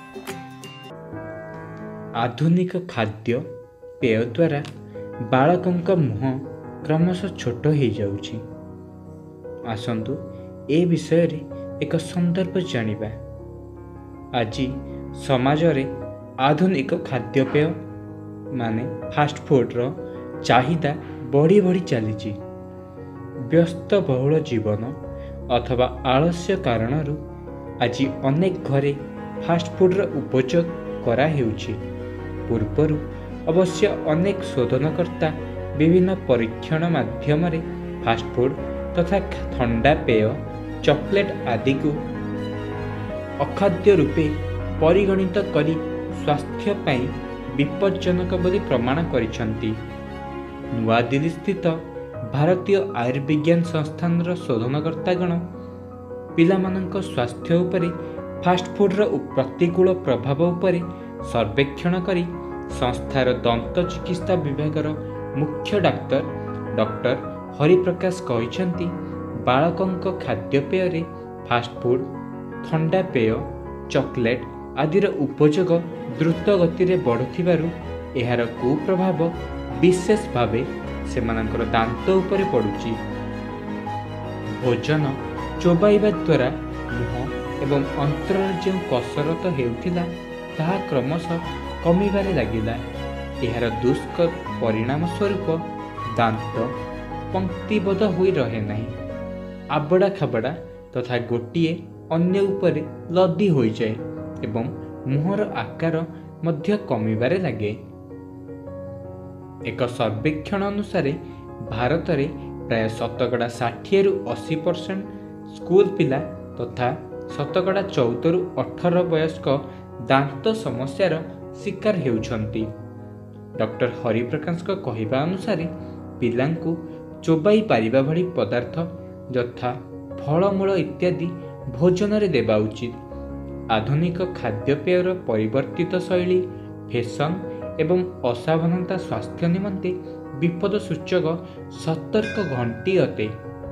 ଆଧୁନିକ ଖାଦ୍ୟ ପେୟ ଦ୍ୱାରା ବାଳକଙ୍କ ମୁହଁ କ୍ରମଶଃ ଛୋଟ ହୋଇଯାଉଛି। ଆସନ୍ତୁ ଏ ବିଷୟରେ ଏକ ସନ୍ଦର୍ଭ ଜାଣିବା। ଆଜି ସମାଜରେ ଆଧୁନିକ ଖାଦ୍ୟପେୟ ମାନେ ଫାଷ୍ଟଫୁଡ଼ର ଚାହିଦା ବଢ଼ି ବଢ଼ି ଚାଲିଛି। ବ୍ୟସ୍ତବହୁଳ ଜୀବନ ଅଥବା ଆଳସ୍ୟ କାରଣରୁ ଆଜି ଅନେକ ଘରେ ଫାଷ୍ଟଫୁଡ଼ର ଉପଯୋଗ କରାହେଉଛି। ପୂର୍ବରୁ ଅବଶ୍ୟ ଅନେକ ଶୋଧନକର୍ତ୍ତା ବିଭିନ୍ନ ପରୀକ୍ଷଣ ମାଧ୍ୟମରେ ଫାଷ୍ଟଫୁଡ଼ ତଥା ଥଣ୍ଡା ପେୟ, ଚକୋଲେଟ୍ ଆଦିକୁ ଅଖାଦ୍ୟ ରୂପେ ପରିଗଣିତ କରି ସ୍ୱାସ୍ଥ୍ୟ ପାଇଁ ବିପଜ୍ଜନକ ବୋଲି ପ୍ରମାଣ କରିଛନ୍ତି। ନୂଆଦିଲ୍ଲୀ ସ୍ଥିତ ଭାରତୀୟ ଆୟୁର୍ବିଜ୍ଞାନ ସଂସ୍ଥାନର ଶୋଧନକର୍ତ୍ତାଗଣ ପିଲାମାନଙ୍କ ସ୍ୱାସ୍ଥ୍ୟ ଉପରେ ଫାଷ୍ଟଫୁଡ଼ର ପ୍ରତିକୂଳ ପ୍ରଭାବ ଉପରେ ସର୍ବେକ୍ଷଣ କରି ସଂସ୍ଥାର ଦନ୍ତ ଚିକିତ୍ସା ବିଭାଗର ମୁଖ୍ୟ ଡାକ୍ତର ଡକ୍ଟର ହରିପ୍ରକାଶ କହିଛନ୍ତି, ବାଳକଙ୍କ ଖାଦ୍ୟପେୟରେ ଫାଷ୍ଟଫୁଡ଼, ଥଣ୍ଡା ପେୟ, ଚକୋଲେଟ୍ ଆଦିର ଉପଯୋଗ ଦ୍ରୁତ ଗତିରେ ବଢ଼ୁଥିବାରୁ ଏହାର କୁପ୍ରଭାବ ବିଶେଷ ଭାବେ ସେମାନଙ୍କର ଦାନ୍ତ ଉପରେ ପଡ଼ୁଛି। ଭୋଜନ ଚୋବାଇବା ଦ୍ୱାରା ମୁହଁ ଏବଂ ଅନ୍ତରରେ ଯେଉଁ କସରତ ହେଉଥିଲା ତାହା କ୍ରମଶଃ କମିବାରେ ଲାଗିଲା। ଏହାର ଦୁଷ୍ପରିଣାମ ସ୍ୱରୂପ ଦାନ୍ତ ପଙ୍କ୍ତିବଦ୍ଧ ହୋଇ ରହେ ନାହିଁ, ଆବଡ଼ା ଖାବଡ଼ା ତଥା ଗୋଟିଏ ଅନ୍ୟ ଉପରେ ଲଦି ହୋଇଯାଏ ଏବଂ ମୁହଁର ଆକାର ମଧ୍ୟ କମିବାରେ ଲାଗେ। ଏକ ସର୍ବେକ୍ଷଣ ଅନୁସାରେ ଭାରତରେ ପ୍ରାୟ ଶତକଡ଼ା ଷାଠିଏରୁ ଅଶୀ ପରସେଣ୍ଟ ସ୍କୁଲ ପିଲା ତଥା ଶତକଡ଼ା ଚଉଦରୁ ଅଠର ବୟସ୍କ ଦାନ୍ତ ସମସ୍ୟାର ଶିକାର ହେଉଛନ୍ତି। ଡକ୍ଟର ହରିପ୍ରକାଶଙ୍କ କହିବା ଅନୁସାରେ ପିଲାଙ୍କୁ ଚୋବାଇ ପାରିବା ଭଳି ପଦାର୍ଥ ଯଥା ଫଳମୂଳ ଇତ୍ୟାଦି ଭୋଜନରେ ଦେବା ଉଚିତ। ଆଧୁନିକ ଖାଦ୍ୟପେୟର ପରିବର୍ତ୍ତିତ ଶୈଳୀ, ଫ୍ୟାସନ୍ ଏବଂ ଅସାବଧାନତା ସ୍ୱାସ୍ଥ୍ୟ ନିମନ୍ତେ ବିପଦ ସୂଚକ ସତର୍କ ଘଣ୍ଟି ଅଟେ।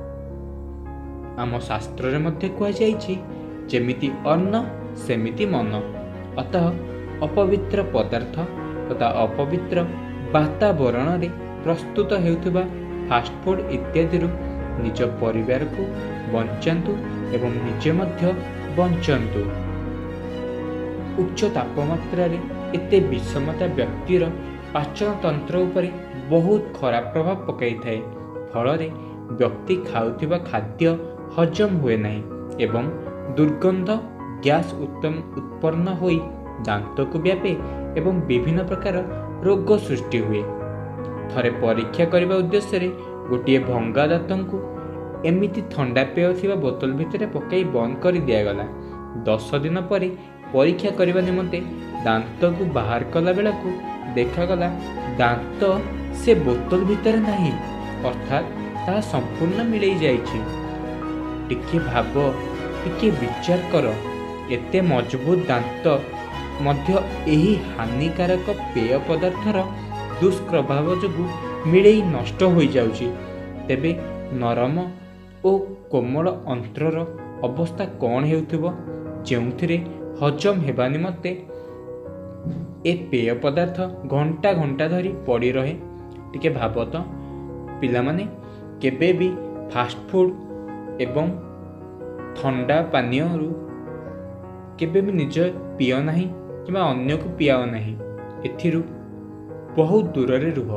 ଆମ ଶାସ୍ତ୍ରରେ ମଧ୍ୟ କୁହାଯାଇଛି, ଯେମିତି ଅନ୍ନ ସେମିତି ମନ। ଅତଃ ଅପବିତ୍ର ପଦାର୍ଥ ତଥା ଅପବିତ୍ର ବାତାବରଣରେ ପ୍ରସ୍ତୁତ ହେଉଥିବା ଫାଷ୍ଟଫୁଡ଼ ଇତ୍ୟାଦିରୁ ନିଜ ପରିବାରକୁ ବଞ୍ଚାନ୍ତୁ ଏବଂ ନିଜେ ମଧ୍ୟ ବଞ୍ଚନ୍ତୁ। ଉଚ୍ଚ ତାପମାତ୍ରାରେ ଏତେ ବିଷମତା ବ୍ୟକ୍ତିର ପାଚନ ତନ୍ତ୍ର ଉପରେ ବହୁତ ଖରାପ ପ୍ରଭାବ ପକାଇଥାଏ। ଫଳରେ ବ୍ୟକ୍ତି ଖାଉଥିବା ଖାଦ୍ୟ ହଜମ ହୁଏ ନାହିଁ ଏବଂ ଦୁର୍ଗନ୍ଧ ଗ୍ୟାସ୍ ଉତ୍ତମ ଉତ୍ପନ୍ନ ହୋଇ ଦାନ୍ତକୁ ବ୍ୟାପେ ଏବଂ ବିଭିନ୍ନ ପ୍ରକାର ରୋଗ ସୃଷ୍ଟି ହୁଏ। ଥରେ ପରୀକ୍ଷା କରିବା ଉଦ୍ଦେଶ୍ୟରେ ଗୋଟିଏ ଭଙ୍ଗା ଦାନ୍ତକୁ ଏମିତି ଥଣ୍ଡା ପେୟ ଥିବା ବୋତଲ ଭିତରେ ପକାଇ ବନ୍ଦ କରି ଦିଆଗଲା। ଦଶ ଦିନ ପରେ ପରୀକ୍ଷା କରିବା ନିମନ୍ତେ ଦାନ୍ତକୁ ବାହାର କଲା ବେଳକୁ ଦେଖାଗଲା ଦାନ୍ତ ସେ ବୋତଲ ଭିତରେ ନାହିଁ, ଅର୍ଥାତ୍ ତାହା ସମ୍ପୂର୍ଣ୍ଣ ମିଳେଇ ଯାଇଛି। ଟିକେ ଭାବ, ଟିକେ ବିଚାର କର, ଏତେ ମଜବୁତ ଦାନ୍ତ ମଧ୍ୟ ଏହି ହାନିକାରକ ପେୟ ପଦାର୍ଥର ଦୁଷ୍ପ୍ରଭାବ ଯୋଗୁଁ ମିଳେଇ ନଷ୍ଟ ହୋଇଯାଉଛି। ତେବେ ନରମ ଓ କୋମଳ ଅନ୍ତ୍ରର ଅବସ୍ଥା କ'ଣ ହେଉଥିବ, ଯେଉଁଥିରେ ହଜମ ହେବା ନିମନ୍ତେ ଏ ପେୟ ପଦାର୍ଥ ଘଣ୍ଟା ଘଣ୍ଟା ଧରି ପଡ଼ି ରହେ। ଟିକେ ଭାବ ତ, ପିଲାମାନେ କେବେ ବି ଫାଷ୍ଟଫୁଡ଼ ଏବଂ ଥଣ୍ଡା ପାନୀୟରୁ କେବେ ବି ନିଜ ପିଅ ନାହିଁ କିମ୍ବା ଅନ୍ୟକୁ ପିଆଅ ନାହିଁ। ଏଥିରୁ ବହୁତ ଦୂରରେ ରୁହ।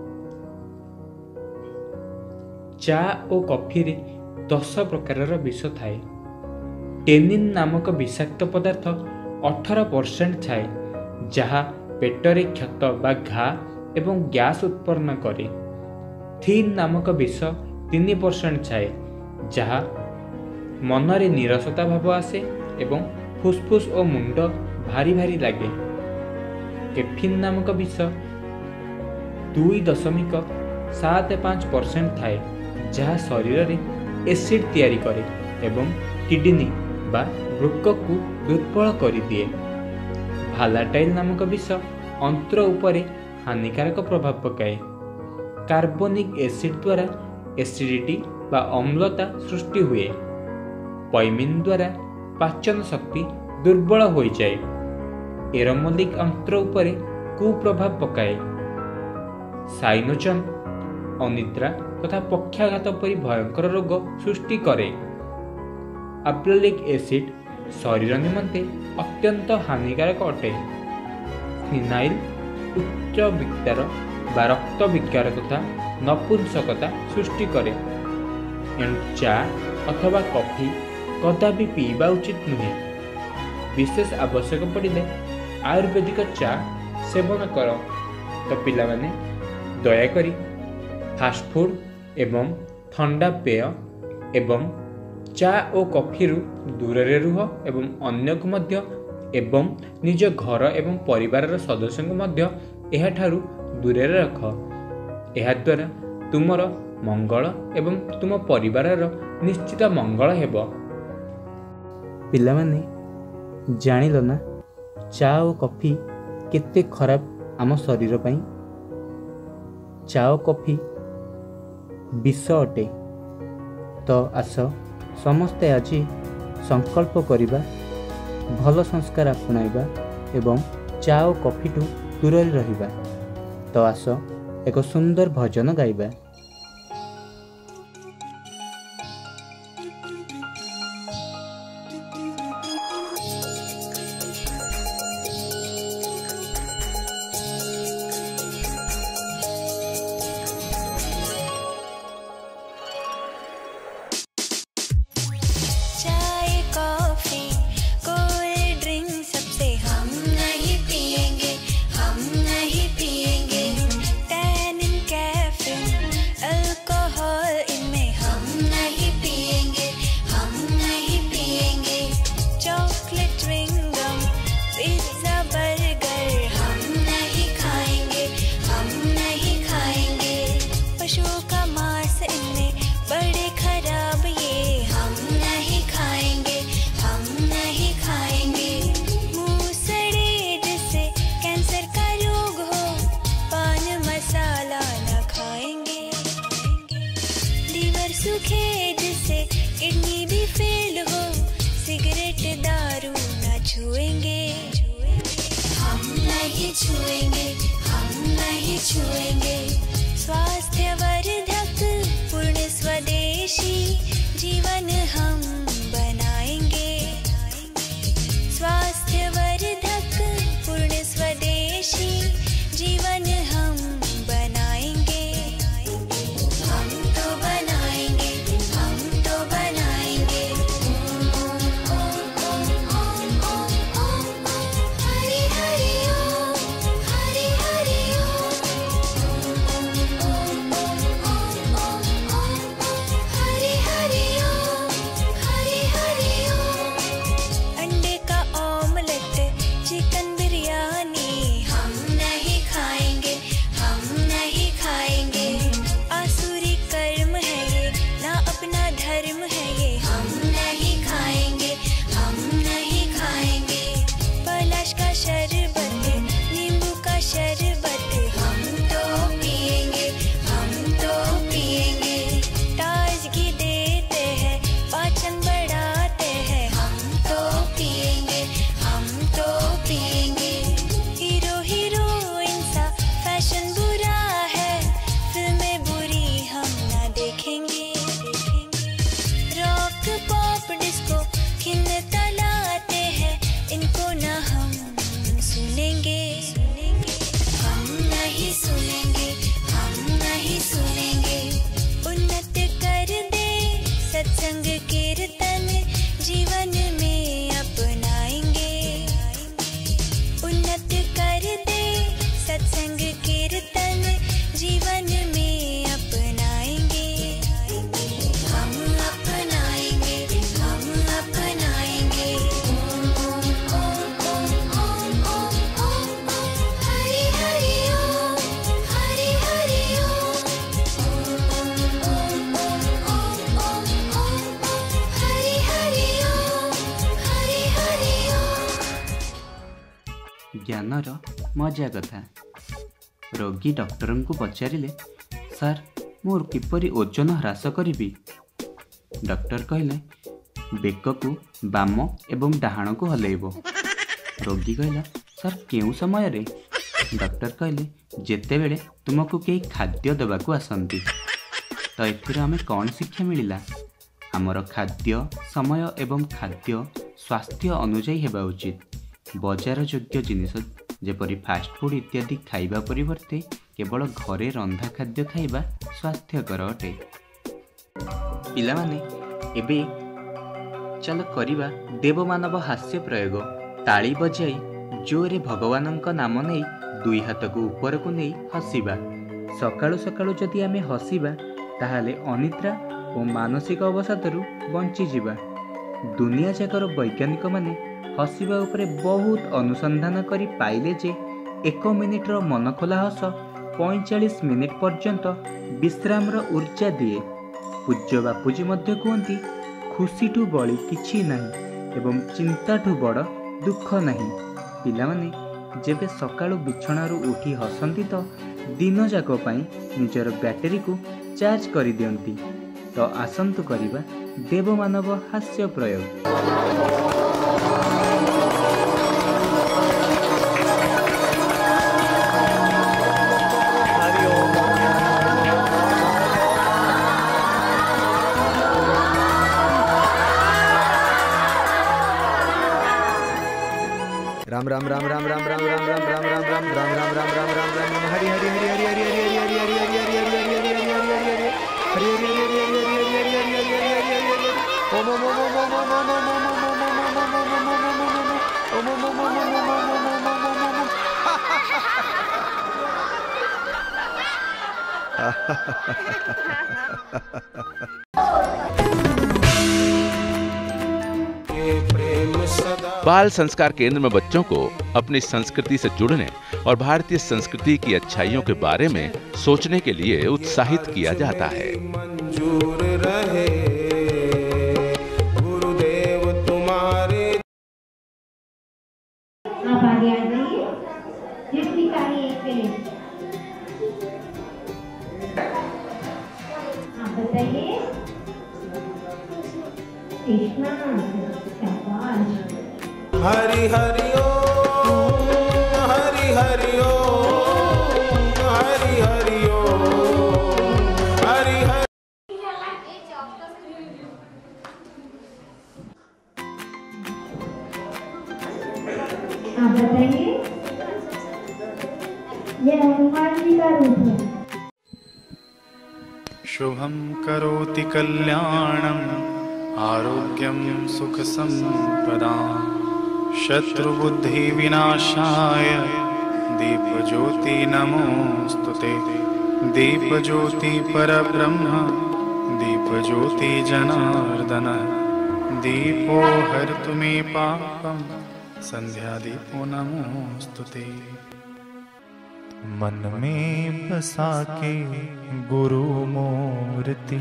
ଚା ଓ କଫିରେ ଦଶ ପ୍ରକାରର ବିଷ ଥାଏ। ଟେନିନ୍ ନାମକ ବିଷାକ୍ତ ପଦାର୍ଥ ଅଠର ପରସେଣ୍ଟ ଥାଏ, ଯାହା ପେଟରେ କ୍ଷତ ବା ଘା ଏବଂ ଗ୍ୟାସ୍ ଉତ୍ପନ୍ନ କରେ। ଥିନ୍ ନାମକ ବିଷ ତିନି ପରସେଣ୍ଟ ଥାଏ, ଯାହା ମନରେ ନିରସତା ଭାବ ଆସେ ଏବଂ ଫୁସ୍ଫୁସ୍ ଓ ମୁଣ୍ଡ ଭାରି ଭାରି ଲାଗେ। କେଫିନ୍ ନାମକ ବିଷ ଦୁଇ ଦଶମିକ ସାତ ପାଞ୍ଚ ପରସେଣ୍ଟ ଥାଏ, ଯାହା ଶରୀରରେ ଏସିଡ୍ ତିଆରି କରେ ଏବଂ କିଡନୀ ବା ବୃକକୁ ଦୁର୍ବଳ କରିଦିଏ। ଭାଲାଟାଇଲ୍ ନାମକ ବିଷ ଅନ୍ତ୍ର ଉପରେ ହାନିକାରକ ପ୍ରଭାବ ପକାଏ। କାର୍ବୋନିକ୍ ଏସିଡ୍ ଦ୍ୱାରା ଏସିଡିଟି ବା ଅମ୍ଳତା ସୃଷ୍ଟି ହୁଏ। ପଇମିନ୍ ଦ୍ୱାରା ପାଚନ ଶକ୍ତି ଦୁର୍ବଳ ହୋଇଯାଏ। ଏରୋମୋଲିକ୍ ଅନ୍ତ୍ର ଉପରେ କୁପ୍ରଭାବ ପକାଏ। ସାଇନୋଜନ୍ ଅନିଦ୍ରା ତଥା ପକ୍ଷାଘାତ ପରି ଭୟଙ୍କର ରୋଗ ସୃଷ୍ଟି କରେ। ଆପ୍ଲୋଲିକ୍ ଏସିଡ୍ ଶରୀର ନିମନ୍ତେ ଅତ୍ୟନ୍ତ ହାନିକାରକ ଅଟେ। ଫିନାଇଲ୍ ଉଚ୍ଚ ବିକ୍ତାର ବା ରକ୍ତ ବିକାର ତଥା ନପୁଂସକତା ସୃଷ୍ଟି କରେ। ଏଣୁ ଚା ଅଥବା କଫି କଦାପି ପିଇବା ଉଚିତ ନୁହେଁ। ବିଶେଷ ଆବଶ୍ୟକ ପଡ଼ିଲେ ଆୟୁର୍ବେଦିକ ଚା ସେବନ କର। ତ ପିଲାମାନେ ଦୟାକରି ଫାଷ୍ଟଫୁଡ଼ ଏବଂ ଥଣ୍ଡା ପେୟ ଏବଂ ଚା ଓ କଫିରୁ ଦୂରରେ ରୁହ ଏବଂ ଅନ୍ୟକୁ ମଧ୍ୟ ଏବଂ ନିଜ ଘର ଏବଂ ପରିବାରର ସଦସ୍ୟଙ୍କୁ ମଧ୍ୟ ଏହାଠାରୁ ଦୂରରେ ରଖ। ଏହାଦ୍ୱାରା ତୁମର ମଙ୍ଗଳ ଏବଂ ତୁମ ପରିବାରର ନିଶ୍ଚିତ ମଙ୍ଗଳ ହେବ। ପିଲାମାନେ ଜାଣିଲ ନା ଚା ଓ କଫି କେତେ ଖରାପ ଆମ ଶରୀର ପାଇଁ? ଚା ଓ କଫି ବିଷ ଅଟେ। ତ ଆସ ସମସ୍ତେ ଆଜି ସଂକଳ୍ପ କରିବା, ଭଲ ସଂସ୍କାର ଆପଣାଇବା ଏବଂ ଚା ଓ କଫିଠୁ ଦୂରରେ ରହିବା। ତ ଆସ ଏକ ସୁନ୍ଦର ଭଜନ ଗାଇବା। सूखे जिससे किडनी भी फेल हो, सिगरेट दारू न छुएंगे, हम नहीं छुएंगे, हम नहीं छुएंगे। स्वास्थ्यवर्धक पूर्ण स्वदेशी जीवन हम बनाएंगे। स्वास्थ्यवर्धक पूर्ण स्वदेशी जीवन हम बनाएंगे। हम तो बनाएंगे, हम तो बनाएंगे। Hari Hari Om, Hari Hari Om, Hari Hari Om, Hari Hari Om. Rock pop disco खिलने तलाते हैं, इनको ना हम सुनेंगे, हम नहीं सुनेंगे, हम नहीं सुनेंगे। उन्नत कर दे सत्संग कीर्तन जीवन में अपनाएंगे, उन्नत कर दे सत्संग कीर्तन जीवन में अपनाएंगे, हम अपनाएंगे, हम अपनाएंगे। ओम ओम ओम ओम ओम ओम ओम हरि हरि ओम, हरि हरि ओम। ओम ओम ओम ओम ओम ओम ओम हरि हरि ओम, हरि हरि ओम। ज्ञानर मजा कथा। रोगी डॉक्टर को पचारे, सार मोर किपरि ओजन ह्रास करी? डॉक्टर कहले बेक को बाम एवं डाहाण को हलैब। रोगी कहला सार केउ समय रे? डॉक्टर कहले जेते बेले तुमको कई खाद्य देवाक आसती। तो एथिरे आमे कौन शिक्षा मिलिला? आमर खाद्य समय एवं खाद्य स्वास्थ्य अनुजाई हेबा उचित। बजार योग्य जिनिस जेपरी फास्ट फूड इत्यादि खाइबा परिवर्ते केवल घरे रंधा खाद्य खाइबा स्वास्थ्यकर अटे। पिला माने एबे चल करिबा देवमानव हास्य प्रयोग। ताली बजाई जोरे भगवानंक नाम नहीं दुई हाथ को ऊपर को नहीं हसिबा। सकाळु सकाळु जदि आमे हसिबा ताहाले अनिद्रा और मानसिक अवसादरू बंची जिबा। दुनिया जाकर वैज्ञानिक माने हसिबा उपरे बहुत अनुसंधान करी पाइले जे एक मिनिट्र मन खोला हस पैंचाश मिनिट पर्यंत विश्रामर ऊर्जा दिए। पूज्य बापूजी मध्य कहती खुशीठू बड़ी किछि नहीं एवं चिंताठू बड़ दुख नहीं। पिला माने जेबे सकाळु बिछणारू उठी हसंती तो दिन जाक पई निजर बैटेरी को चार्ज करी दियंती। तो आसंतु करिबा देवमानव हास्य प्रयोग। राम राम राम राम राम राम राम राम राम राम राम राम राम राम राम राम राम राम हरि हरि हरि हरि हरि हरि हरि हरि हरि हरि हरि हरि हरि हरि हरि हरि हरि हरि ओम ओम ओम ओम ओम ओम ओम बाल संस्कार केंद्र में बच्चों को अपनी संस्कृति से जुड़ने और भारतीय संस्कृति की अच्छाइयों के बारे में सोचने के लिए उत्साहित किया जाता है। मंजूर रहे गुरुदेव तुम्हारे। आप आगे आ जाइए। जिसकी ताली एक पे आप बताइए। कृष्णा शाबाश। हरि हरि ओम, हरि हरि ओम, हरि हरि ओम, हरि हरि। आप बताइए। ये हनुमान जी का रूप है। शुभं करोति कल्याणं आरोग्यं सुख संपदाम् शत्रुबुद्धि विनाशाय दीपज्योति नमोस्तुते। दीपज्योति परब्रह्म दीपज्योति जनार्दन। दीपो हरतु मे पापं संध्या दीपो नमोस्तुते। मन में बसा के गुरु मूर्ति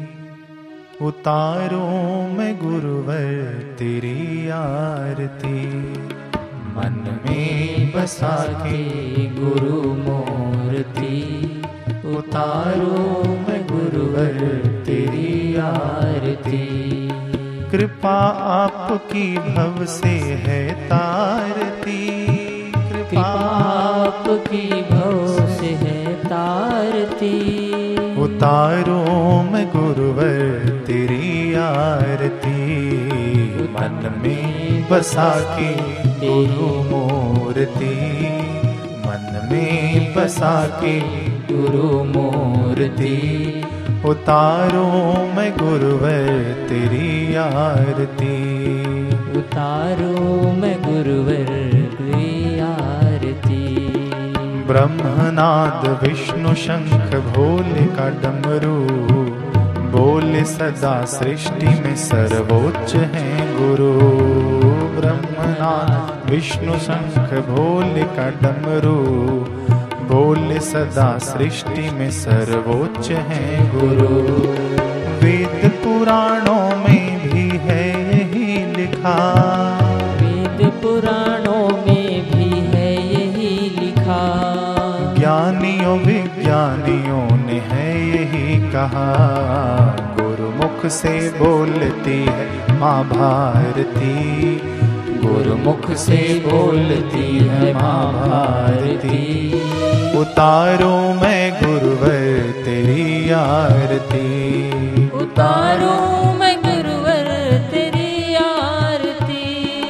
उतारो मैं गुरुवर तेरी आरती। मन में बसा के गुरु मूर्ति उतारो मैं गुरुवर तेरी आरती। कृपा आपकी भव से है तारती। कृपा आपकी भव से है तारती। उतारो मैं गुरुवर तेरी आरती मन में बसा के गुरु मूर्ति मन में बसा के गुरु मूर्ति उतारो मैं गुरुवर तेरी आरती उतारो मैं गुरुवर तेरी आरती। ब्रह्मनाद विष्णु शंख भोले का डमरू बोले सदा सृष्टि में सर्वोच्च है गुरु। ब्रह्मनाद विष्णु शंख भोले का डमरू बोले सदा सृष्टि में सर्वोच्च है गुरु। वेद पुराणों में भी है यही लिखा वेद पुराणों में भी है यही लिखा। ज्ञानियों विज्ञानियों ने है यही कहा गुरुमुख से बोलती है माँ भारती गुरुमुख से बोलती है माँ भारती। उतारो मैं गुरुवर तेरी आरती उतारो मैं गुरुवर तेरी आरती।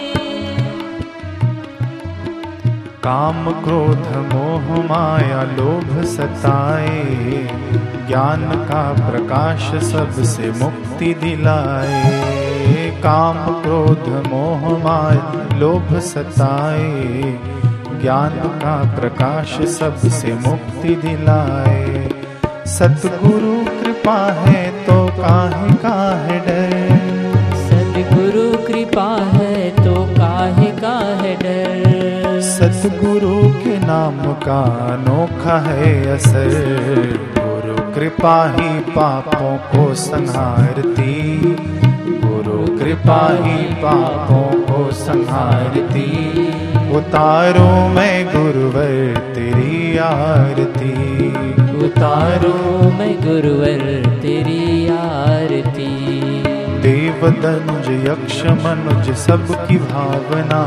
काम क्रोध मोह माया लोभ सताए ज्ञान का प्रकाश सबसे मुक्ति दिलाए। काम क्रोध मोह माया लोभ सताए ज्ञान का प्रकाश सबसे मुक्ति दिलाए। सतगुरु कृपा है तो काहे काहे डर सतगुरु कृपा है तो काहे काहे डर। सतगुरु के नाम का अनोखा है असर गुरु कृपा ही पापों को संहारती गुरु कृपा ही पापों को संहारती। उतारो मैं गुरुवर तेरी आरती उतारो मैं गुरुवर तेरी आरती। देव दनुज यक्ष मनुज सबकी भावना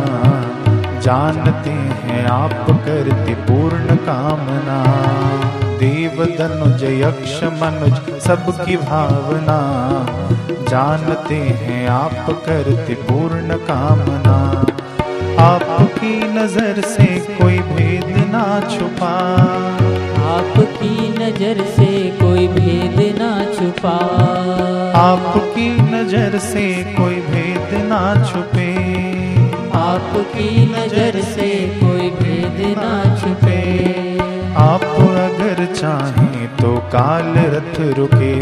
जानते हैं आप करते पूर्ण कामना। देव दनुज यक्ष मनुज सबकी भावना जानते हैं आप करते पूर्ण कामना। आपकी नजर से कोई भेद ना छुपा आपकी नजर से कोई भेद ना छुपा। आपकी नजर से कोई भेद ना छुपे आपकी नजर से कोई भेद ना छुपे। आप अगर चाहें तो काल रथ रुके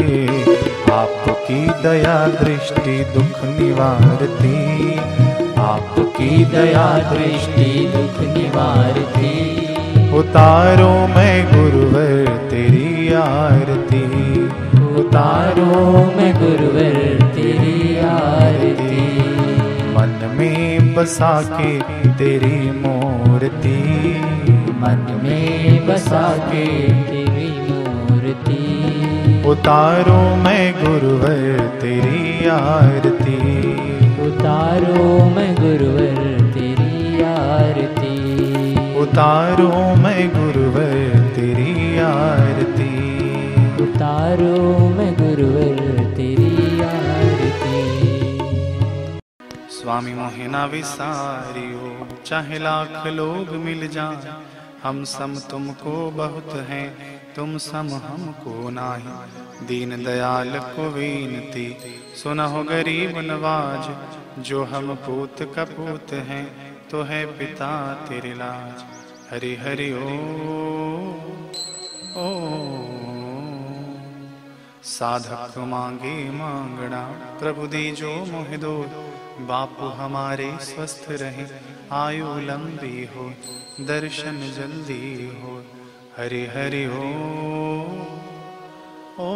आपकी दया दृष्टि दुख निवारती आपकी दया दृष्टि दुख निवारती। उतारो मैं गुरुवर तेरी आरती उतारो मैं गुरुवर तेरी आरती। मन में बसा के तेरी मूर्ति मन में बसा के तेरी मूर्ति। उतारो मैं गुरुवर तेरी आरती उतारो मैं गुरुवर तेरी आरती उतारो मैं गुरुवर तेरी आरती उतारो मैं गुरुवर तेरी आरती। स्वामी मोहिना विसारियो चाहे लाख लोग मिल जाए हम सम तुमको बहुत हैं तुम सम हमको नाही। दीन दयाल को विनती सुनहो गरीब नवाज जो हम पूत कपूत हैं तो है पिता तेरे लाज। हरि हरि ओ ओ साधक मांगे मांगना प्रभु दीजो मोहि दो। बापू हमारे स्वस्थ रहे आयु लंबी हो दर्शन जल्दी हो। हरि हरि ओ ओ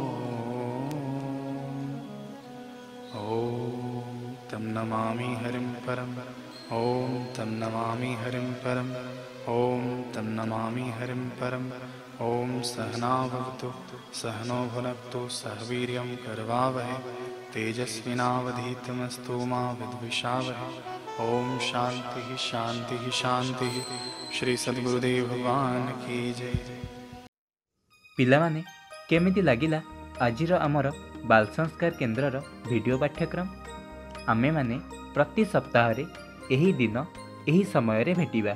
ओम तम नमामि हरिं परम ओम तम नमामि हरिं परम ओम तम नमामि हरिं परम। ओम सहना भवतु सहनो भुनक्तु सह वीर्यं करवावहै तेजस्विनावधीतमस्तु मा विद्विषावहै। ओम शांति शांति शांति। श्री सद्गुरुदेव भगवान की जय। पिलामाने केमिति लागिला आजिर आमर बाल संस्कार केन्द्रर वीडियो पाठ्यक्रम आमे माने प्रति सप्ताह रे एही दिन एही समय रे भेटिबा।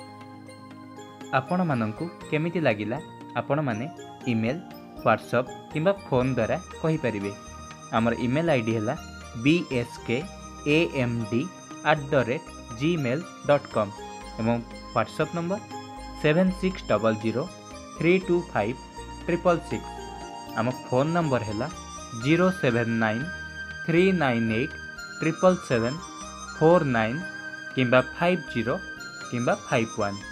आपण मानंकु केमिति लागिला आपण माने ईमेल व्हाट्सएप किंबा फोन द्वारा कहि परिबे। आमर ईमेल आईडी हैला B S K A M D at the rate Gmail dot com एवं WhatsApp number seven six double zero three two five triple six. आम फोन नंबर हैला zero seven nine three nine eight triple seven four nine किंबा five zero किंबा five one.